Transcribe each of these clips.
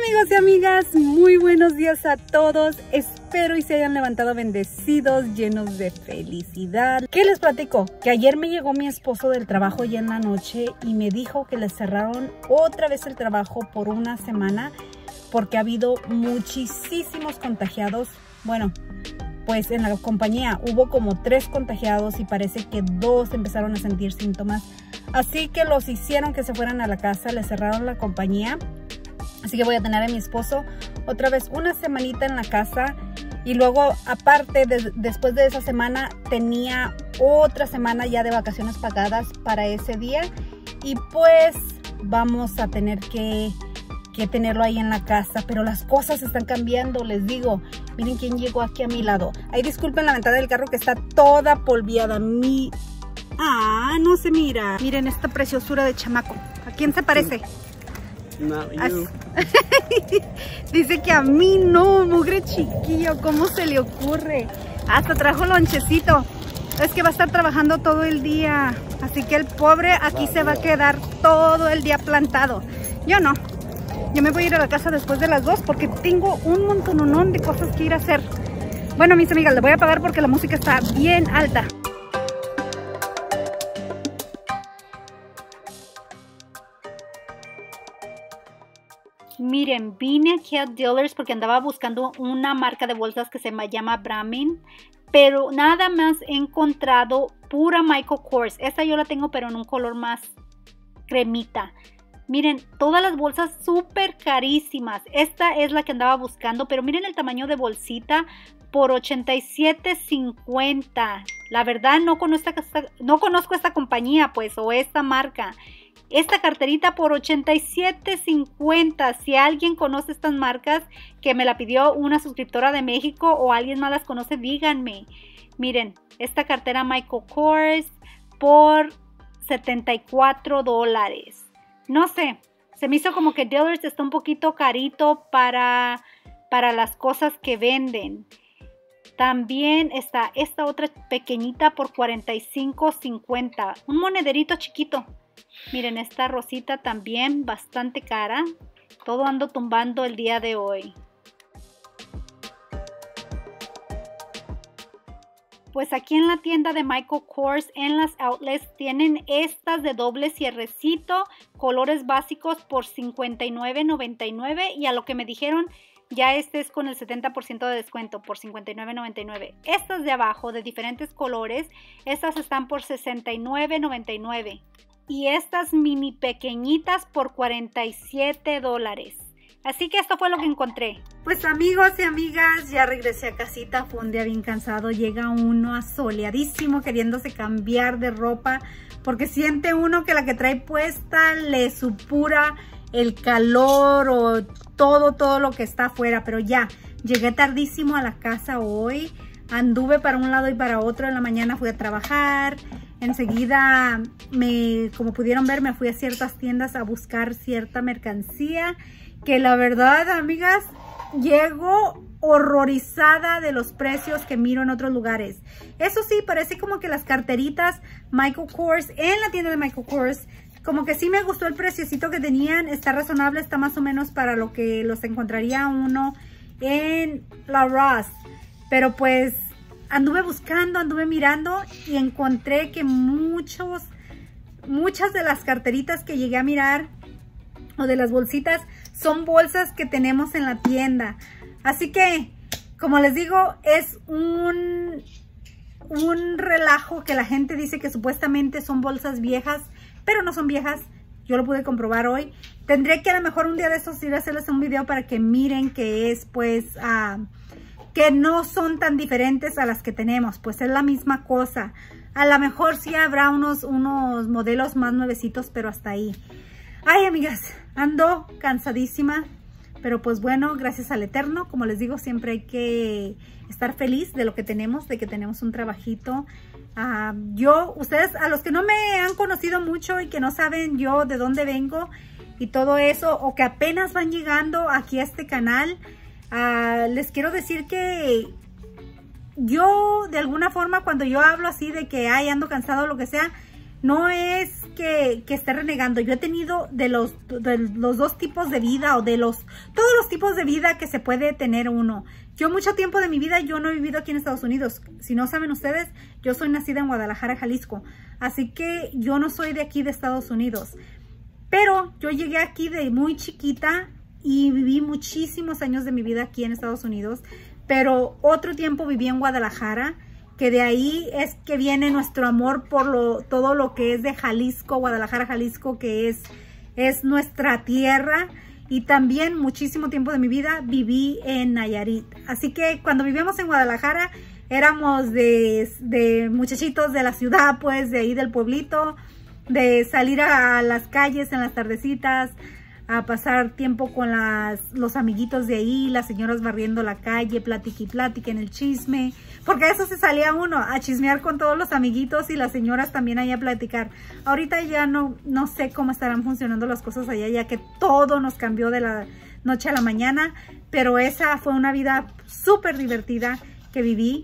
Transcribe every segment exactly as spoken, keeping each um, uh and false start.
amigos y amigas, muy buenos días a todos. Espero y se hayan levantado bendecidos, llenos de felicidad. ¿Qué les platico? Que ayer me llegó mi esposo del trabajo ya en la noche y me dijo que le cerraron otra vez el trabajo por una semana porque ha habido muchísimos contagiados. Bueno, pues en la compañía hubo como tres contagiados y parece que dos empezaron a sentir síntomas. Así que los hicieron que se fueran a la casa, le cerraron la compañía. Así que voy a tener a mi esposo otra vez una semanita en la casa. Y luego, aparte, de, después de esa semana, tenía otra semana ya de vacaciones pagadas para ese día. Y pues vamos a tener que, que tenerlo ahí en la casa. Pero las cosas están cambiando, les digo. Miren quién llegó aquí a mi lado. Ay, disculpen la ventana del carro que está toda polviada. Mi... Ah, no se mira. Miren esta preciosura de chamaco. ¿A quién se parece? Not you. Dice que a mí no, mugre chiquillo, ¿cómo se le ocurre? Hasta trajo lonchecito. Es que va a estar trabajando todo el día. Así que el pobre aquí se va a quedar todo el día plantado. Yo no. Yo me voy a ir a la casa después de las dos porque tengo un montononón de cosas que ir a hacer. Bueno, mis amigas, le voy a apagar porque la música está bien alta. Miren, vine aquí a Dillard's porque andaba buscando una marca de bolsas que se llama Brahmin, pero nada más he encontrado pura Michael Kors. Esta yo la tengo pero en un color más cremita. Miren, todas las bolsas súper carísimas. Esta es la que andaba buscando, pero miren el tamaño de bolsita por ochenta y siete cincuenta. La verdad no conozco esta, no conozco esta compañía pues o esta marca. Esta carterita por ochenta y siete cincuenta. Si alguien conoce estas marcas, que me la pidió una suscriptora de México o alguien más las conoce, díganme. Miren, esta cartera Michael Kors por setenta y cuatro dólares. No sé, se me hizo como que Dillard's está un poquito carito para, para las cosas que venden. También está esta otra pequeñita por cuarenta y cinco cincuenta. Un monederito chiquito. Miren, esta rosita también bastante cara. Todo ando tumbando el día de hoy. Pues aquí en la tienda de Michael Kors, en las outlets, tienen estas de doble cierrecito, colores básicos por cincuenta y nueve noventa y nueve. Y a lo que me dijeron, ya este es con el setenta por ciento de descuento por cincuenta y nueve noventa y nueve. Estas de abajo, de diferentes colores, estas están por sesenta y nueve noventa y nueve. Y estas mini pequeñitas por cuarenta y siete dólares. Así que esto fue lo que encontré. Pues amigos y amigas, ya regresé a casita. Fue un día bien cansado. Llega uno asoleadísimo queriéndose cambiar de ropa. Porque siente uno que la que trae puesta le supura el calor o todo, todo lo que está afuera. Pero ya, llegué tardísimo a la casa hoy. Anduve para un lado y para otro. En la mañana fui a trabajar. Enseguida, me, como pudieron ver, me fui a ciertas tiendas a buscar cierta mercancía. Que la verdad, amigas, llego horrorizada de los precios que miro en otros lugares. Eso sí, parece como que las carteritas Michael Kors, en la tienda de Michael Kors, como que sí me gustó el preciosito que tenían. Está razonable, está más o menos para lo que los encontraría uno en la Ross. Pero pues anduve buscando, anduve mirando y encontré que muchos, muchas de las carteritas que llegué a mirar o de las bolsitas son bolsas que tenemos en la tienda. Así que, como les digo, es un, un relajo que la gente dice que supuestamente son bolsas viejas, pero no son viejas. Yo lo pude comprobar hoy. Tendré que a lo mejor un día de estos ir a hacerles un video para que miren que es pues... Uh, que no son tan diferentes a las que tenemos, pues es la misma cosa. A lo mejor sí habrá unos, unos modelos más nuevecitos, pero hasta ahí. Ay, amigas, ando cansadísima, pero pues bueno, gracias al Eterno. Como les digo, siempre hay que estar feliz de lo que tenemos, de que tenemos un trabajito. Uh, yo, ustedes, a los que no me han conocido mucho y que no saben yo de dónde vengo y todo eso, o que apenas van llegando aquí a este canal, Uh, les quiero decir que yo de alguna forma cuando yo hablo así de que ay ando cansado o lo que sea, no es que, que esté renegando. Yo he tenido de los, de los dos tipos de vida o de los, todos los tipos de vida que se puede tener uno. Yo mucho tiempo de mi vida yo no he vivido aquí en Estados Unidos. Si no saben ustedes, yo soy nacida en Guadalajara, Jalisco. Así que yo no soy de aquí de Estados Unidos. Pero yo llegué aquí de muy chiquita y viví muchísimos años de mi vida aquí en Estados Unidos. Pero otro tiempo viví en Guadalajara, que de ahí es que viene nuestro amor por lo, todo lo que es de Jalisco, Guadalajara, Jalisco, que es, es nuestra tierra. Y también muchísimo tiempo de mi vida viví en Nayarit. Así que cuando vivíamos en Guadalajara éramos de, de muchachitos de la ciudad, pues de ahí del pueblito, de salir a las calles en las tardecitas, a pasar tiempo con las, los amiguitos de ahí, las señoras barriendo la calle, platique y platique en el chisme. Porque a eso se salía uno, a chismear con todos los amiguitos y las señoras también ahí a platicar. Ahorita ya no, no sé cómo estarán funcionando las cosas allá, ya que todo nos cambió de la noche a la mañana. Pero esa fue una vida súper divertida que viví.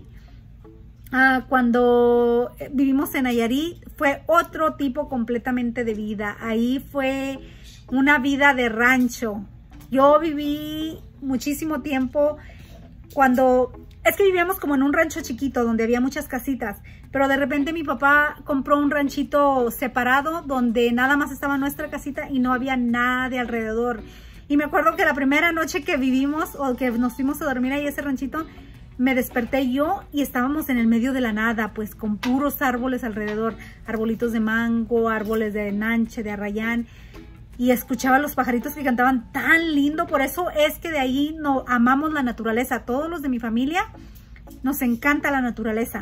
Ah, cuando vivimos en Nayarit fue otro tipo completamente de vida. Ahí fue una vida de rancho. Yo viví muchísimo tiempo cuando... Es que vivíamos como en un rancho chiquito donde había muchas casitas, pero de repente mi papá compró un ranchito separado donde nada más estaba nuestra casita y no había nada de alrededor. Y me acuerdo que la primera noche que vivimos o que nos fuimos a dormir ahí a ese ranchito, me desperté yo y estábamos en el medio de la nada, pues con puros árboles alrededor, arbolitos de mango, árboles de nanche, de arrayán. Y escuchaba los pajaritos que cantaban tan lindo. Por eso es que de ahí no, amamos la naturaleza. Todos los de mi familia nos encanta la naturaleza.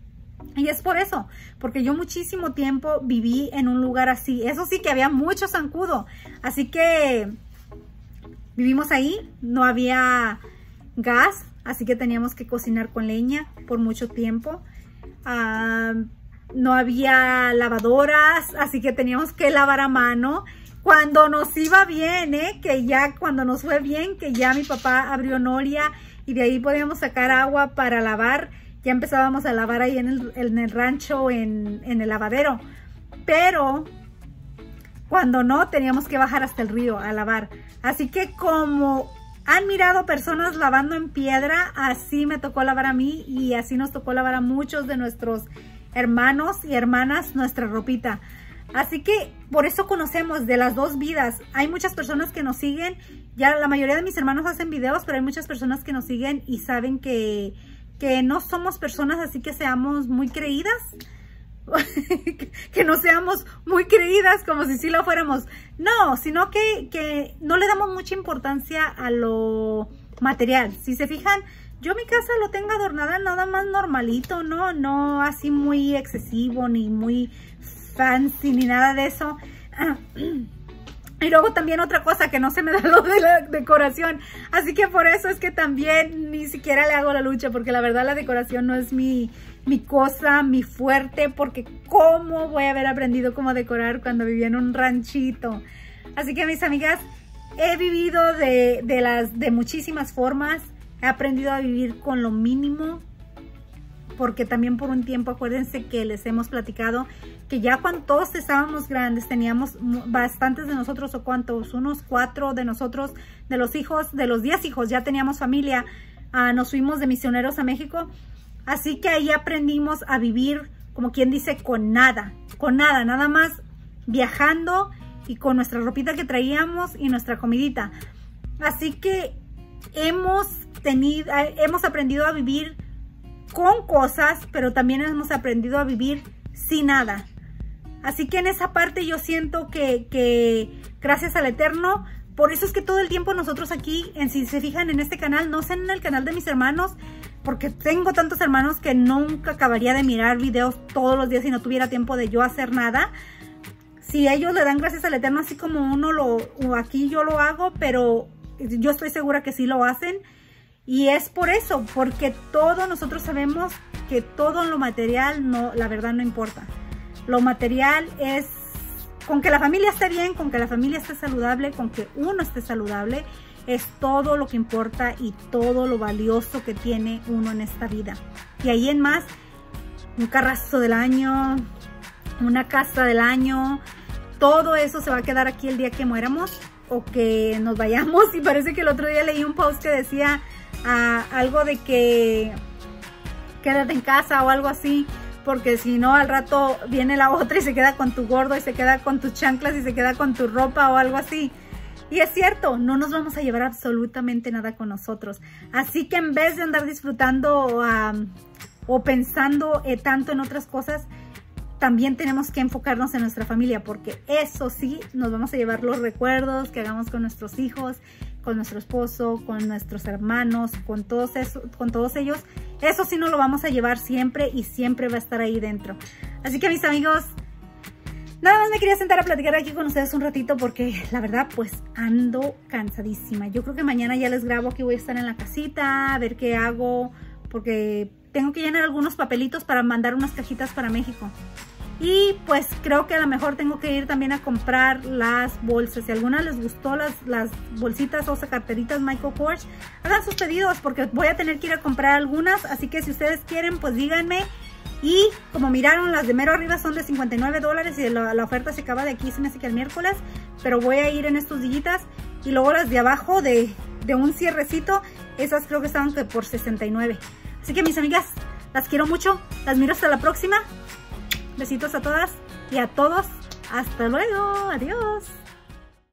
Y es por eso, porque yo muchísimo tiempo viví en un lugar así. Eso sí que había mucho zancudo. Así que vivimos ahí. No había gas, así que teníamos que cocinar con leña por mucho tiempo. Uh, no había lavadoras, así que teníamos que lavar a mano. Cuando nos iba bien, ¿eh? Que ya cuando nos fue bien, que ya mi papá abrió noria y de ahí podíamos sacar agua para lavar, ya empezábamos a lavar ahí en el, en el rancho, en, en el lavadero. Pero cuando no, teníamos que bajar hasta el río a lavar. Así que como han mirado personas lavando en piedra, así me tocó lavar a mí y así nos tocó lavar a muchos de nuestros hermanos y hermanas nuestra ropita. Así que por eso conocemos de las dos vidas. Hay muchas personas que nos siguen. Ya la mayoría de mis hermanos hacen videos, pero hay muchas personas que nos siguen y saben que, que no somos personas así que seamos muy creídas. Que no seamos muy creídas como si sí lo fuéramos. No, sino que, que no le damos mucha importancia a lo material. Si se fijan, yo mi casa lo tengo adornada nada más normalito, ¿no? No así muy excesivo ni muy fancy ni nada de eso. Y luego también otra cosa que no se me da lo de la decoración, así que por eso es que también ni siquiera le hago la lucha, porque la verdad la decoración no es mi, mi cosa, mi fuerte, porque cómo voy a haber aprendido cómo decorar cuando vivía en un ranchito. Así que mis amigas, he vivido de, de, las, de muchísimas formas, he aprendido a vivir con lo mínimo, porque también por un tiempo, acuérdense que les hemos platicado que ya cuando todos estábamos grandes, teníamos bastantes de nosotros, o cuántos, unos cuatro de nosotros, de los hijos, de los diez hijos, ya teníamos familia, uh, nos fuimos de misioneros a México, así que ahí aprendimos a vivir, como quien dice, con nada, con nada, nada más viajando y con nuestra ropita que traíamos y nuestra comidita. Así que hemos tenido, hemos aprendido a vivir con cosas, pero también hemos aprendido a vivir sin nada. Así que en esa parte yo siento que, que gracias al Eterno, por eso es que todo el tiempo nosotros aquí, en, si se fijan en este canal, no sé en el canal de mis hermanos, porque tengo tantos hermanos que nunca acabaría de mirar videos todos los días si no tuviera tiempo de yo hacer nada. Si ellos le dan gracias al Eterno así como uno lo, o aquí yo lo hago, pero yo estoy segura que sí lo hacen. Y es por eso, porque todos nosotros sabemos que todo lo material, no, la verdad no importa. Lo material es, con que la familia esté bien, con que la familia esté saludable, con que uno esté saludable, es todo lo que importa y todo lo valioso que tiene uno en esta vida. Y ahí en más, un carrazo del año, una casa del año. Todo eso se va a quedar aquí el día que muéramos o que nos vayamos. Y parece que el otro día leí un post que decía uh, algo de que quédate en casa o algo así, porque si no al rato viene la otra y se queda con tu gordo y se queda con tus chanclas y se queda con tu ropa o algo así. Y es cierto, no nos vamos a llevar absolutamente nada con nosotros. Así que en vez de andar disfrutando um, o pensando eh, tanto en otras cosas, también tenemos que enfocarnos en nuestra familia, porque eso sí, nos vamos a llevar los recuerdos que hagamos con nuestros hijos, con nuestro esposo, con nuestros hermanos, con todos, eso, con todos ellos. Eso sí nos lo vamos a llevar siempre y siempre va a estar ahí dentro. Así que mis amigos, nada más me quería sentar a platicar aquí con ustedes un ratito porque la verdad pues ando cansadísima. Yo creo que mañana ya les grabo que voy a estar en la casita, a ver qué hago, porque tengo que llenar algunos papelitos para mandar unas cajitas para México. Y pues creo que a lo mejor tengo que ir también a comprar las bolsas. Si a alguna les gustó las, las bolsitas o carteritas Michael Kors, hagan sus pedidos porque voy a tener que ir a comprar algunas. Así que si ustedes quieren, pues díganme. Y como miraron, las de mero arriba son de cincuenta y nueve dólares y la, la oferta se acaba de aquí, se me hace que el miércoles. Pero voy a ir en estos dillitas. Y luego las de abajo de, de un cierrecito, esas creo que estaban por sesenta y nueve. Así que mis amigas, las quiero mucho. Las miro hasta la próxima. Besitos a todas y a todos. Hasta luego. Adiós.